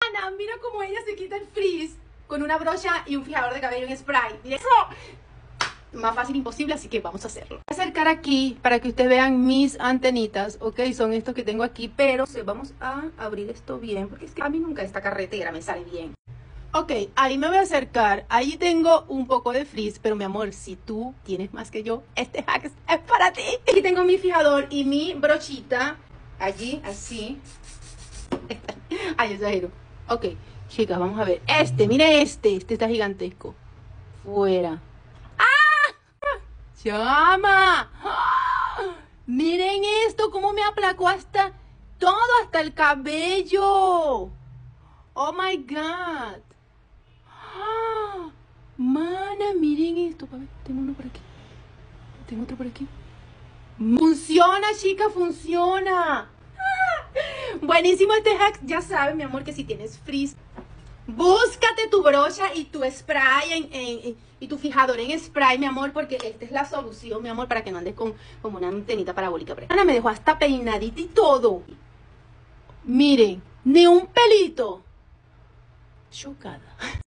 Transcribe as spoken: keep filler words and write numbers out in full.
Ana, mira cómo ella se quita el frizz con una brocha y un fijador de cabello en spray. Y eso, más fácil imposible, así que vamos a hacerlo. Voy a acercar aquí para que ustedes vean mis antenitas, ok, son estos que tengo aquí, pero vamos a abrir esto bien, porque es que a mí nunca esta carretera me sale bien. Ok, ahí me voy a acercar, ahí tengo un poco de frizz, pero mi amor, si tú tienes más que yo, este hack es para ti. Aquí tengo mi fijador y mi brochita, allí, así. Ay, exagero. Ok, chicas, vamos a ver. Este, mire este, este está gigantesco. Fuera. ¡Llama! ¡Ah! Miren esto, cómo me aplacó hasta todo, hasta el cabello. Oh my God. ¡Ah! Mana, miren esto. A ver, tengo uno por aquí. Tengo otro por aquí. Funciona, chica, funciona. ¡Ah! Buenísimo este hack. Ya sabes, mi amor, que si tienes frizz, búscate tu brocha y tu spray en, en, en, y tu fijador en spray, mi amor, porque esta es la solución, mi amor, para que no andes con como una antenita parabólica. Ana me dejó hasta peinadita y todo. Miren, ni un pelito. Chocada.